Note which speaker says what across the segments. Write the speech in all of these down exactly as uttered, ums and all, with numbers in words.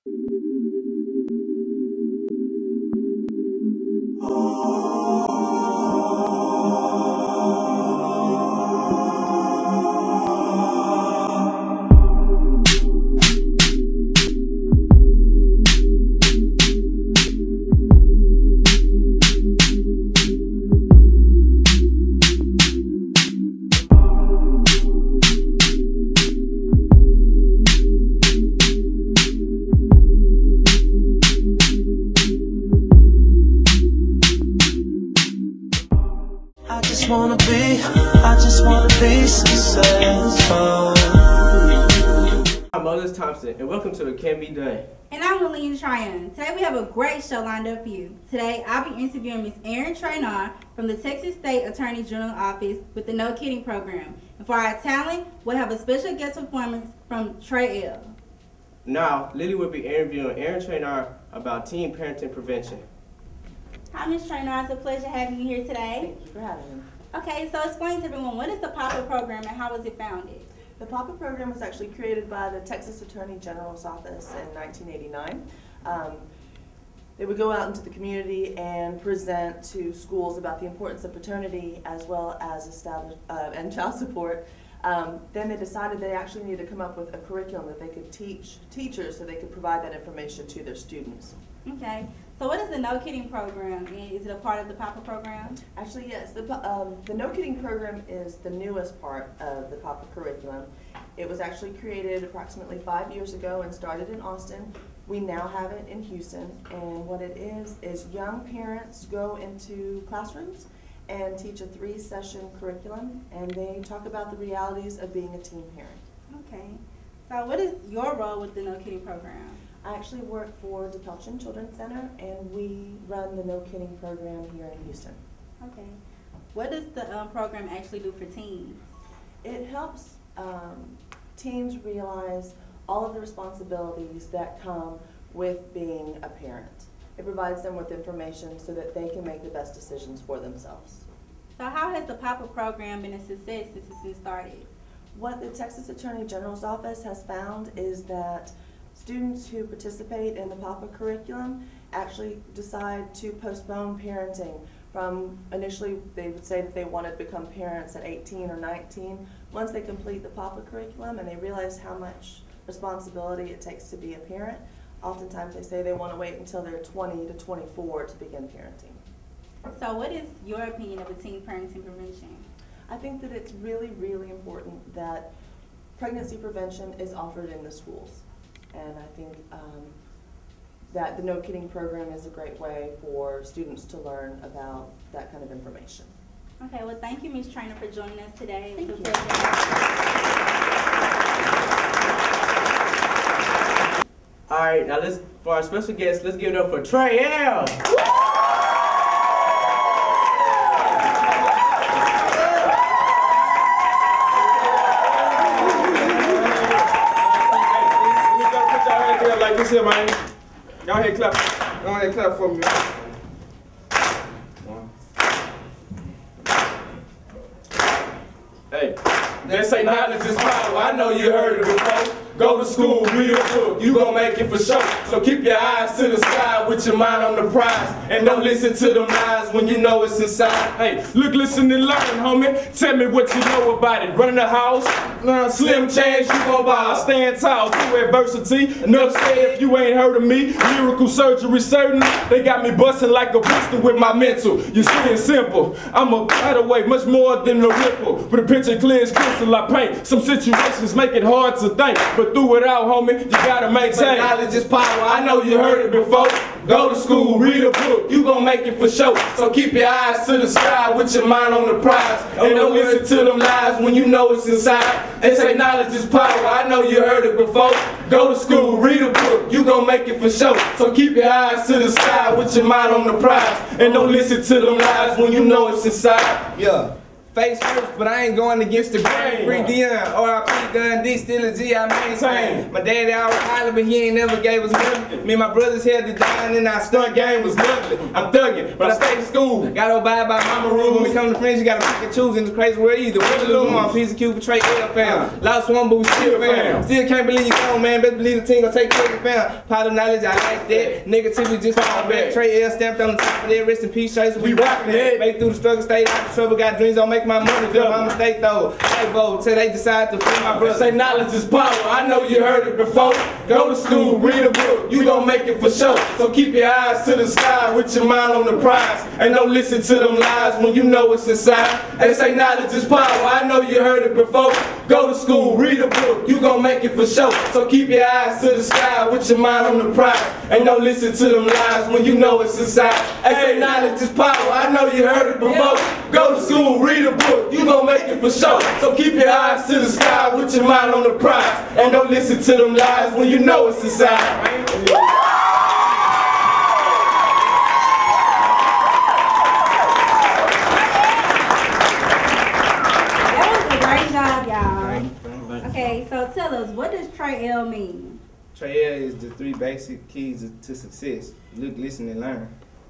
Speaker 1: I just wanna be, I just wanna be successful.
Speaker 2: I'm Moses Thompson, and welcome to Itcanbedone.
Speaker 3: And I'm Lillian Tryon. Today we have a great show lined up for you. Today I'll be interviewing Miz Erin Traynor from the Texas State Attorney General Office with the No Kidding program. And for our talent, we'll have a special guest performance from Trey L.
Speaker 2: Now, Lily will be interviewing Erin Traynor about teen parenting prevention.
Speaker 3: Hi, Miz Traynor. It's a pleasure having you here today.
Speaker 4: Thank you for having me.
Speaker 3: Okay, so explain to everyone, what is the PAPA program and how was it founded?
Speaker 4: The PAPA program was actually created by the Texas Attorney General's Office in nineteen eighty-nine. Um, they would go out into the community and present to schools about the importance of paternity as well as establish, uh, and child support. Um, then they decided they actually needed to come up with a curriculum that they could teach teachers so they could provide that information to their students.
Speaker 3: Okay, so what is the No Kidding program? Is it a part of the PAPA program?
Speaker 4: Actually, yes. The, um, the No Kidding program is the newest part of the PAPA curriculum. It was actually created approximately five years ago and started in Austin. We now have it in Houston, and what it is is young parents go into classrooms and teach a three-session curriculum, and they talk about the realities of being a teen parent.
Speaker 3: Okay, so what is your role with the No Kidding program?
Speaker 4: I actually work for DePelchin Children's Center, and we run the No Kidding program here in Houston.
Speaker 3: Okay. What does the um, program actually do for teens?
Speaker 4: It helps um, teens realize all of the responsibilities that come with being a parent. It provides them with information so that they can make the best decisions for themselves.
Speaker 3: So how has the PAPA program been a success since it's been started?
Speaker 4: What the Texas Attorney General's Office has found is that students who participate in the PAPA curriculum actually decide to postpone parenting. From initially, they would say that they wanted to become parents at eighteen or nineteen. Once they complete the PAPA curriculum and they realize how much responsibility it takes to be a parent, oftentimes they say they want to wait until they're twenty to twenty-four to begin parenting.
Speaker 3: So what is your opinion of a teen parenting prevention?
Speaker 4: I think that it's really, really important that pregnancy prevention is offered in the schools. And I think um, that the No Kidding program is a great way for students to learn about that kind of information.
Speaker 3: Okay, well thank you, Miz Traynor, for joining us today.
Speaker 4: Thank you.
Speaker 2: All right, now let's, for our special guest, let's give it up for Trey L.
Speaker 5: Like this here, man. Y'all here clap. Y'all here clap for me. Hey, this ain't knowledge is power. I know you heard it before. Go to school, read a book, you gon' make it for sure. So keep your eyes to the sky with your mind on the prize. And don't listen to them lies when you know it's inside. Hey, look, listen and learn, homie. Tell me what you know about it. Running the house, uh, slim chance you gon' buy. Stand tall through adversity. Enough said if you ain't heard of me. Miracle surgery certain. They got me busting like a pistol with my mental. You see it's simple. I'm a away much more than a ripple. But a picture clear as crystal I paint. Some situations make it hard to think. But through it out, homie, you gotta maintain. Knowledge is power, I know you heard it before. Go to school, read a book, you gon' make it for sure. So keep your eyes to the sky with your mind on the prize. And don't listen to them lies when you know it's inside. They say knowledge is power, I know you heard it before. Go to school, read a book, you gon' make it for sure. So keep your eyes to the sky with your mind on the prize. And don't listen to them lies when you know it's inside.
Speaker 6: Yeah.
Speaker 5: Face first, but I ain't going against the grain. Free Dion, R I P Gun D, still a G, I maintain. My daddy always hollered, but he ain't never gave us nothing. Me and my brothers held it down, and our stunt game was lovely. I'm thugging, but I stayed in school. Gotta abide by mama rules. When we come to friends, you gotta pick and choose in this crazy world. Either win or lose. I'm on piece of Q for Trey L fam. Lost one, but we still fam. Still can't believe you gone, man. Better believe the team gon' take care of the fam. Pot of knowledge, I like that. Negativity just fall back. Trey L stamped on the top of that. Rest in peace, Trace. We rockin' it. Make through the struggle, stayed out of trouble. Got dreams, don't make my money double. My mistake though, I vote till they decide to free my brother. Say knowledge is power, I know you heard it before. Go to school, read a book, you gon' make it for sure. So keep your eyes to the sky with your mind on the prize. And don't listen to them lies when you know what's inside. They say knowledge is power, I know you heard it before. Go to school, read a book, you gon' make it for sure. So keep your eyes to the sky with your mind on the prize. And don't listen to them lies when you know it's inside. They say knowledge is power, I know you heard it before. Go to school, read a book, you gon' make it for sure. So keep your eyes to the sky with your mind on the prize. And don't listen to them lies when you know it's inside.
Speaker 3: Okay, so tell us, what does Trey L mean?
Speaker 5: Trey L is the three basic keys to success. Look, listen, and learn.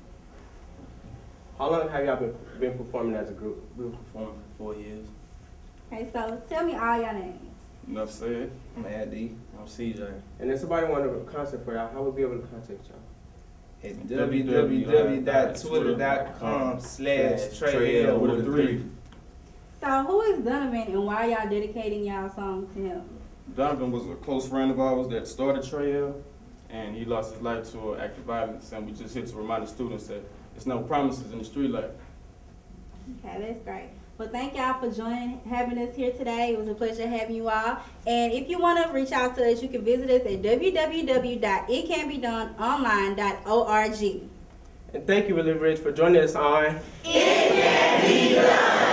Speaker 2: How long have y'all been, been performing as a group?
Speaker 5: We've been performing for four years.
Speaker 3: Okay, so tell me all your names.
Speaker 6: Enough said.
Speaker 5: I'm Ad D. I'm C J.
Speaker 2: And if somebody wanted a concert for y'all, how would we be able to contact y'all?
Speaker 5: At w w w dot twitter dot com slash Trey L with a three.
Speaker 3: So who is Donovan and why y'all dedicating y'all song to him?
Speaker 6: Donovan was a close friend of ours that started Trey L, and he lost his life to active violence, and we just here to remind the students that there's no promises in the street life.
Speaker 3: Okay, that's great. Well, thank y'all for joining, having us here today. It was a pleasure having you all. And if you want to reach out to us, you can visit us at w w w dot it can be done online dot org.
Speaker 2: And thank you, Willow Ridge, for joining us on
Speaker 1: It Can Be Done.